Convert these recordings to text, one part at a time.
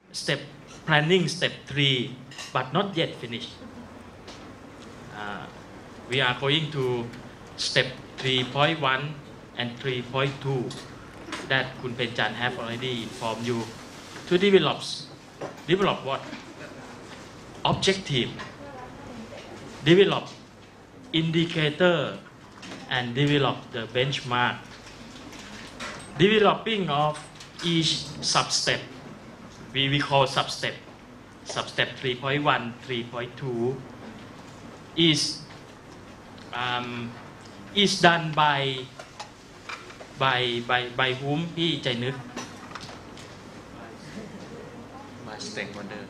step planning step 3, but not yet finished. We are going to step 3.1 and 3.2 that Kun Penjan have already informed you to develop what? Objective, develop indicator, and develop the benchmark. Developing of each sub-step, we call sub-step. Sub-step 3.1, 3.2 is done by whom พี่ใจนึก by stakeholder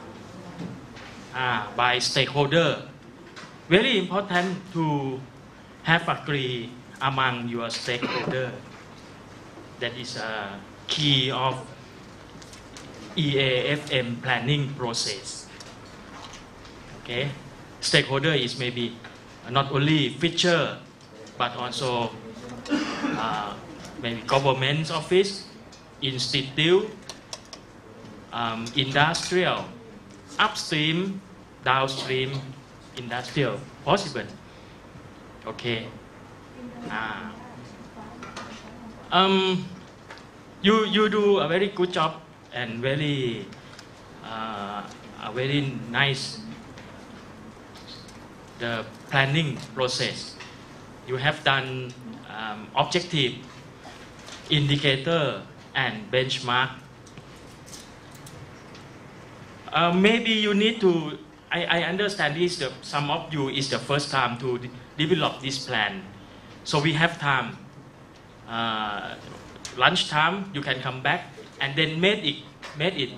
by stakeholder. Very important to have agree among your stakeholder. That is a key of EAFM planning process. Okay, stakeholder is maybe not only Fisher but also maybe government office, institute, industrial, upstream, downstream, industrial, possible. Okay. You do a very good job and very nice the planning process. You have done objective, indicator, and benchmark. Maybe you need to. I understand this. Some of you is the first time to develop this plan, so we have time. Lunchtime you can come back and then made it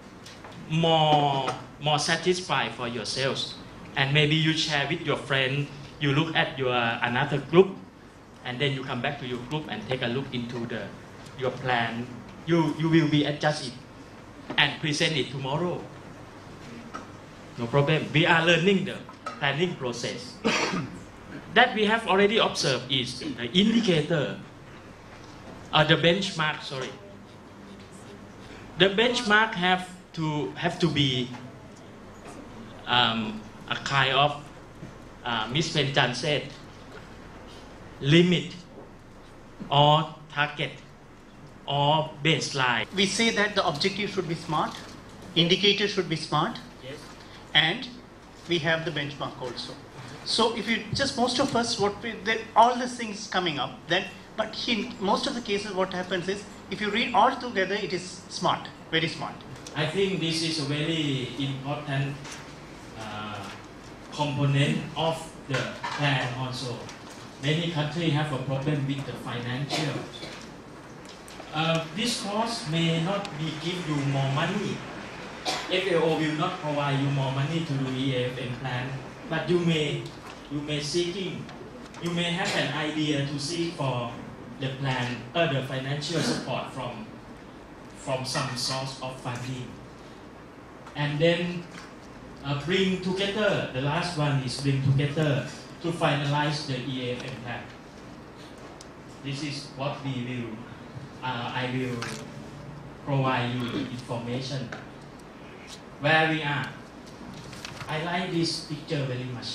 more satisfied for yourselves, and maybe you share with your friend. You look at your another group, and then you come back to your group and take a look into your plan. You will be adjust it and present it tomorrow. No problem. We are learning the planning process. That we have already observed is the indicator, the benchmark. Sorry. The benchmark have to be a kind of Miss Penjan said limit or target or baseline. We say that the objective should be smart, indicator should be smart, Yes. and we have the benchmark also. So if you just most of us all these things coming up, then but in most of the cases what happens is if you read all together it is smart, very smart. I think this is a very important component of the plan also. Many countries have a problem with the financial. This course may not give you more money. FAO will not provide you more money to do EAFM plan, but you may have an idea to seek for the plan or the financial support from some source of funding, and then bring together. The last one is bring together to finalize the EAFM plan. This is what we will. I will provide you the information where we are. I like this picture very much.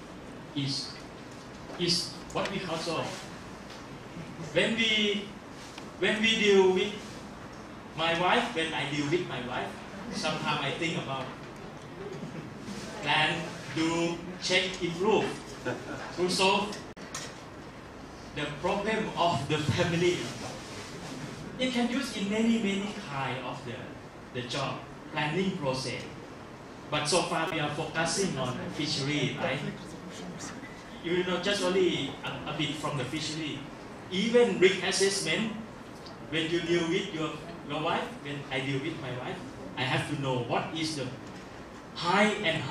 Is what we call so. When we deal with my wife, when I deal with my wife, sometimes I think about plan, do, check, improve, to solve the problem of the family. It can use in many kind of the job planning process. But so far we are focusing on fishery, right? You know, just only a bit from the fishery. Even risk assessment, when you deal with your wife, when I deal with my wife, I have to know what is the high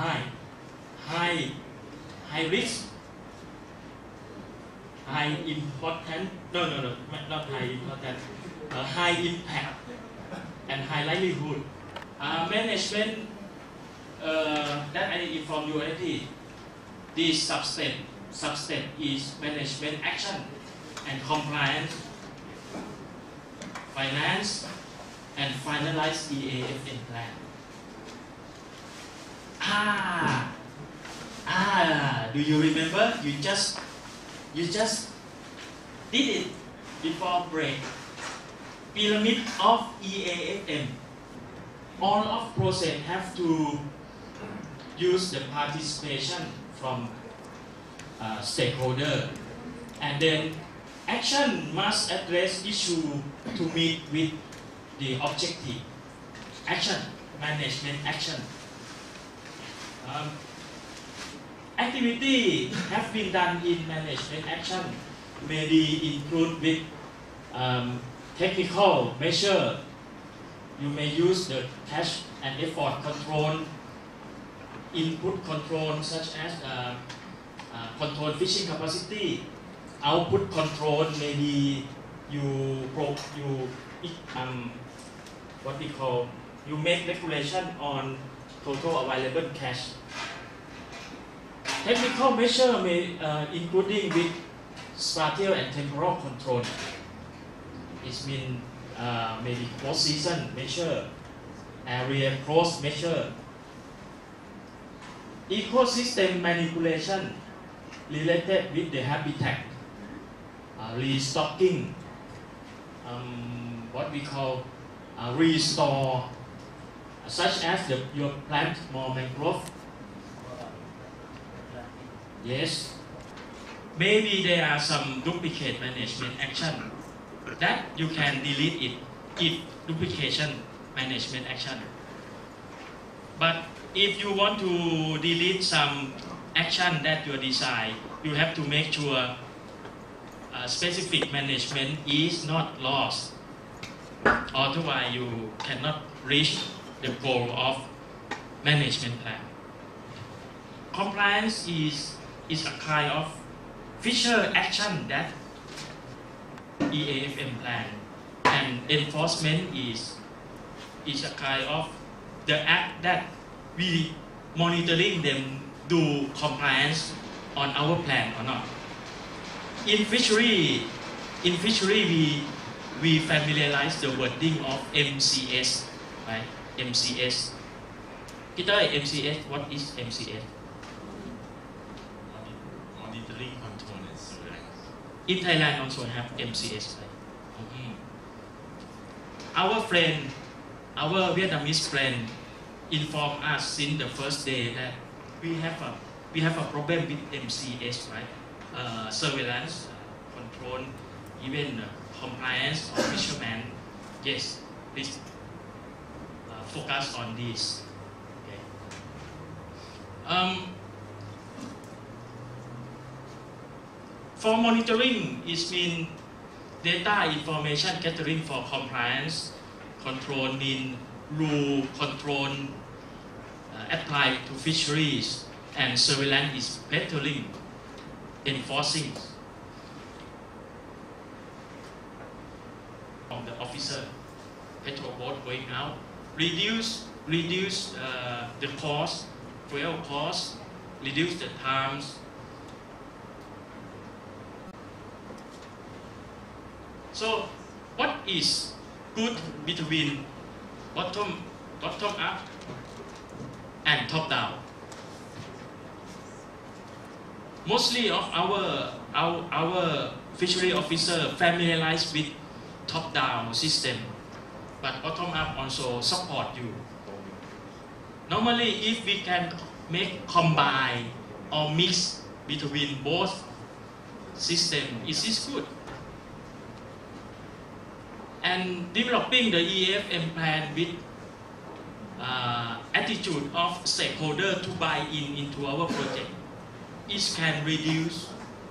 risk, high important, no, not high important, high impact and high likelihood. Management, that I inform you already. This substep is management action and compliance, finance, and finalize EAFM plan. Do you remember? You just did it before break. Pyramid of EAFM. All of process have to use the participation from stakeholder, and then action must address issue to meet with the objective. Action, management action. Activity have been done in management action may be include with technical measure. You may use the cash and effort control, input control such as control fishing capacity, output control. Maybe what we call you make regulation on total available cash. Technical measure may including with spatial and temporal control. It means maybe cross season measure, area cross measure, ecosystem manipulation related with the habitat, restocking, what we call restore, such as your plant more mangrove. Yes, maybe there are some duplicate management action that you can delete it if duplication management action. But if you want to delete some action that you decide, you have to make sure specific management is not lost. Otherwise, you cannot reach the goal of management plan. Compliance is a kind of feature action that EAFM plan, and enforcement is a kind of the act that we monitoring them do compliance on our plan or not. In fishery we familiarize the wording of MCS, right? MCS. Kita MCS, what is MCS? Monitoring, control, and surveillance. In Thailand also have MCS, right? Our Vietnamese friend informed us since the first day that we have a problem with MCS, right? Surveillance, control, even compliance of fishermen. Yes, please focus on this. Okay. For monitoring, it means data information gathering for compliance, control mean rule control applied to fisheries, and surveillance is patrolling, enforcing from the officer, petrol boat going out, reduce the cost, fuel cost, reduce the times. So, what is good between bottom up and top down? Mostly of our fishery officer familiarized with top down system, but bottom up also support you. Normally, if we can make combine or mix between both system, it is good. And developing the EAFM plan with attitude of stakeholder to buy into our project, it can reduce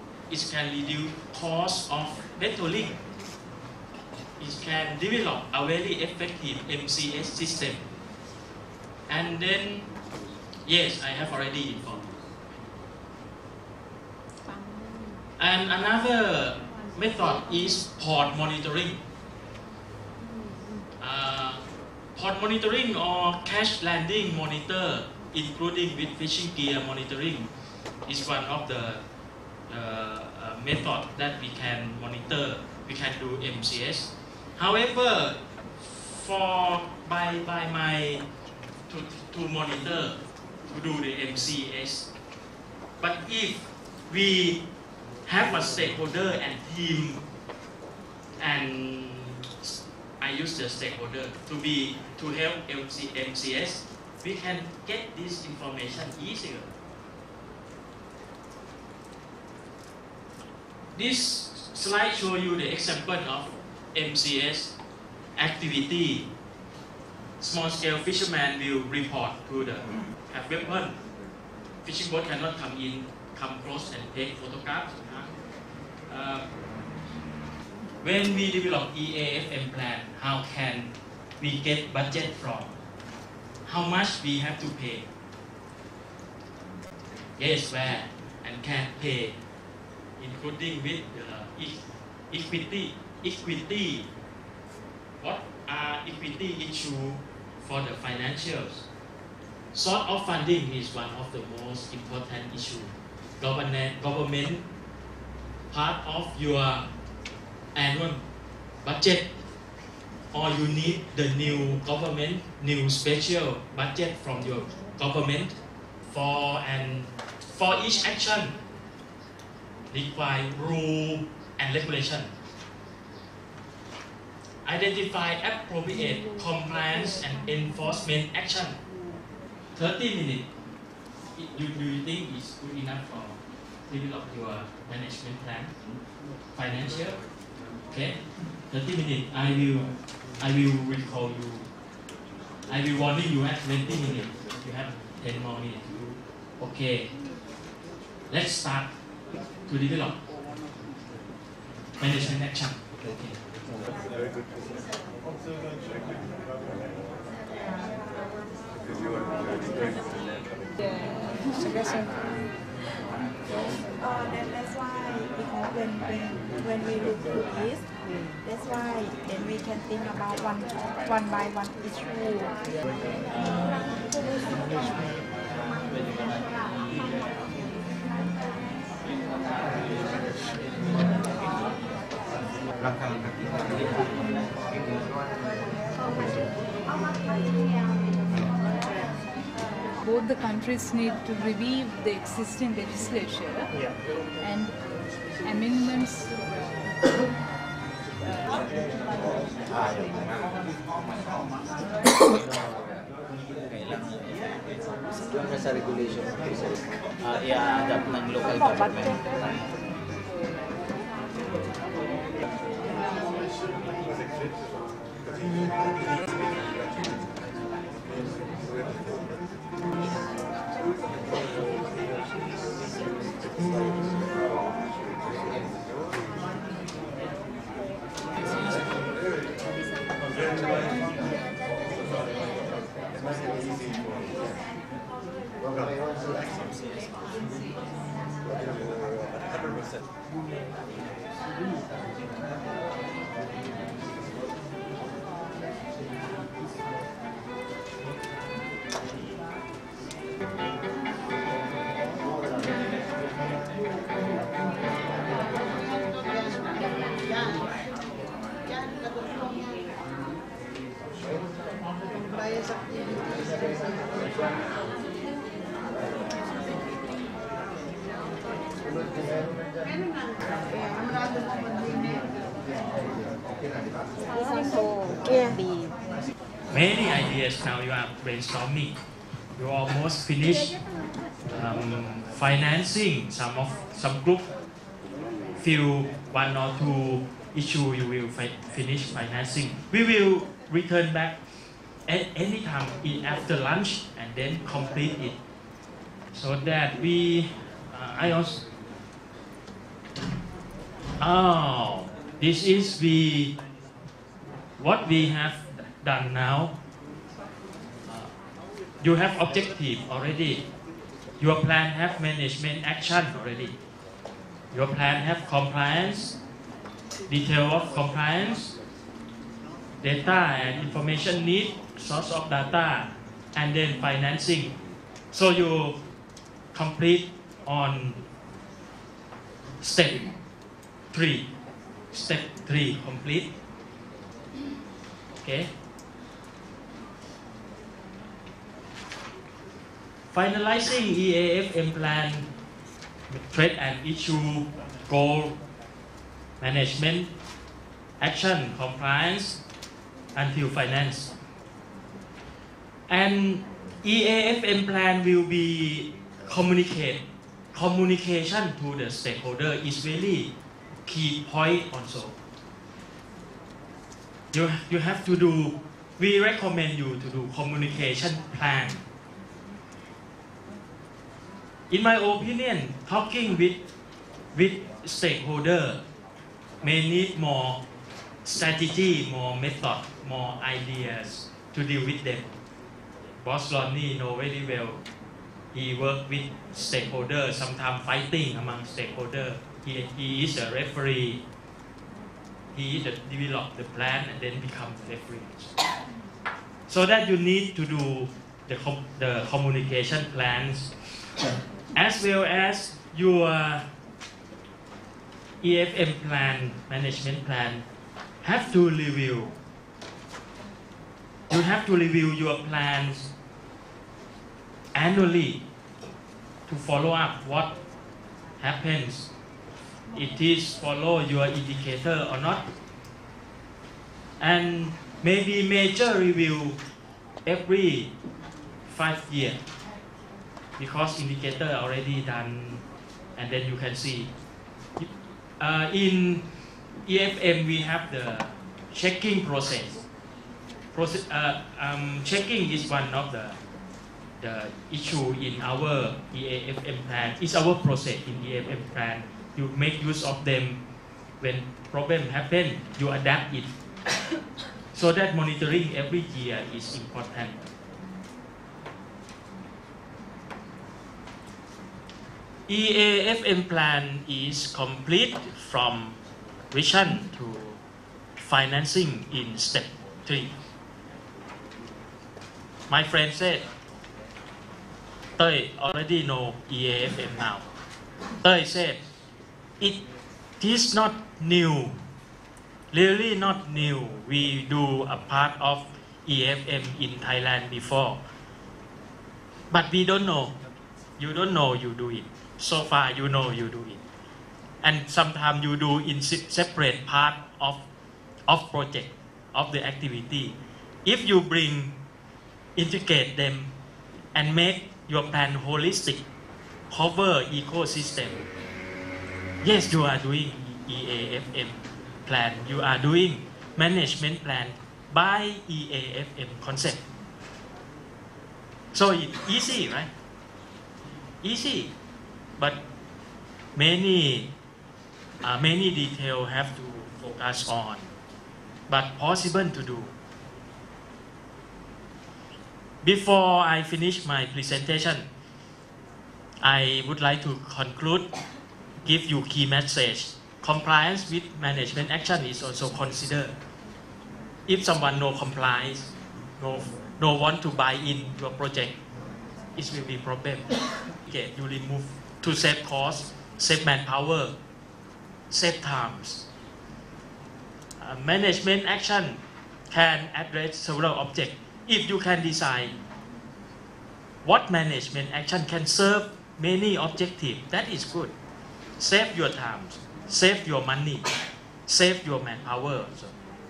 cost of patrolling. It can develop a very effective MCS system. And then, yes, I have already informed. And another method is port monitoring. Port monitoring or cash landing monitor, including with fishing gear monitoring, is one of the method that we can monitor. We can do MCS. However, for by my to monitor to do the MCS. But if we have a stakeholder and team, and I use the stakeholder to help MCS, we can get this information easier. This slide show you the example of MCS activity. Small scale fisherman will report to the have weapon. Fishing boat cannot come close and take photographs. When we develop EAFM plan, how can we get budget from? How much we have to pay? Yes, where and can pay, including with equity. What are equity issue for the financials? Source of funding is one of the most important issue. Government part of your annual budget, or you need the new special budget from your government for each action require rule and regulation. Identify appropriate compliance and enforcement action. 30 minutes. Do you think is good enough for develop your management plan? Financial? Okay. 30 minutes. I will recall you. I will warning you at 20 minutes. You have 10 more minutes. Okay. Let's start to develop management action. Okay. Very good. That's why, because when we look to this, that's why then we can think about one by one issue. Both the countries need to review the existing legislation and amendments. Sa regulation, i-adapt ng local government. Many ideas now you are brainstorming. You almost finished financing some group. Few one or two issue you will finish financing. We will return back at any time after lunch and then complete it. So that we, I also. Oh, this is what we have done now. You have objective already. Your plan have management action already. Your plan have compliance, detail of compliance, data and information need, source of data, and then financing. So you complete on step 3. Step 3 complete. Okay. finalizing EAFM plan, threat and issue, goal, management, action, compliance, until finance. And EAFM plan will be communication to the stakeholder is really key point also. You have to do, we recommend you to do communication plan. In my opinion, talking with stakeholder may need more strategy, more method, more ideas to deal with them. Boss Ronnie know very well. He work with stakeholder, sometimes fighting among stakeholder. He is a referee. He develop the plan and then become referee. So that you need to do the communication plans as well as your EFM plan, management plan, have to review. You have to review your plans annually to follow up what happens. It is follow your indicator or not. And maybe major review every 5 years because indicator already done and then you can see. In EFM we have the checking process. Checking is one of the issue in our EAFM plan. It's our process in EAFM plan. You make use of them when problem happen. You adapt it. So that monitoring every year is important. EAFM plan is complete from vision to financing in step 3. My friend said, Tơi already know EAFM now. Tơi said, it is not new, really not new. We do a part of EFM in Thailand before. But we don't know. You don't know you do it. So far you know you do it. And sometimes you do in separate part of project, of the activity. If you integrate them and make your plan holistic, cover ecosystem. Yes, you are doing EAFM plan. You are doing management plan by EAFM concept. So it's easy, right? Easy, but many details have to focus on, but possible to do. Before I finish my presentation, I would like to conclude, give you key message. Compliance with management action is also considered. If someone no complies, no want to buy in your project, it will be problem. Okay, you remove to save cost, save manpower, save times. Management action can address several objects. If you can decide what management action can serve many objectives, that is good. Save your time, save your money, save your manpower. So,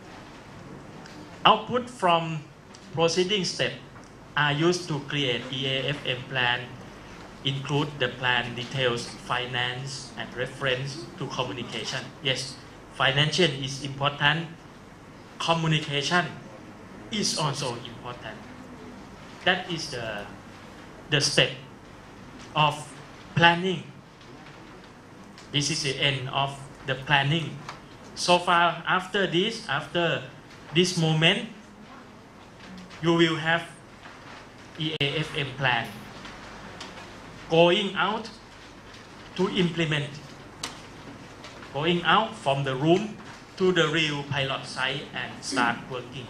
output from proceeding step are used to create EAFM plan, include the plan details, finance, and reference to communication. Yes, financial is important. Communication is also important. That is the step of planning. This is the end of the planning. So far, after this moment, you will have EAFM plan going out to implement, going out from the room to the real pilot site and start working.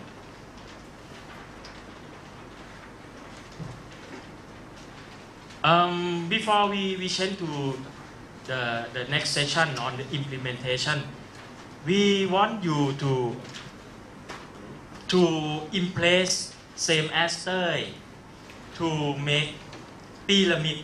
Before we change to the next session on the implementation, we want you to impress same as Tơi, to make พีระมิด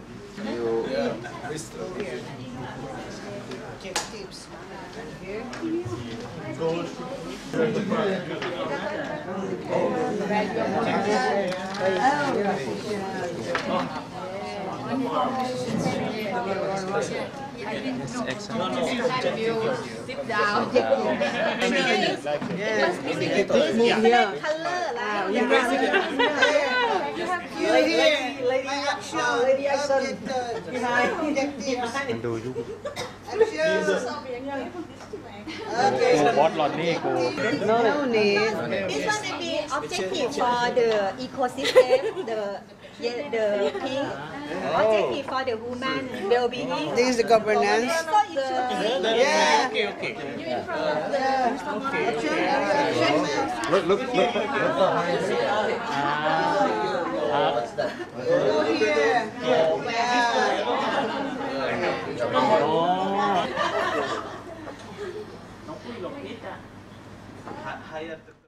No need. This one will be objective for the ecosystem, the pink. Objective for the human well-being. This is the governance. Yeah. Okay. Look. Go here. Oh.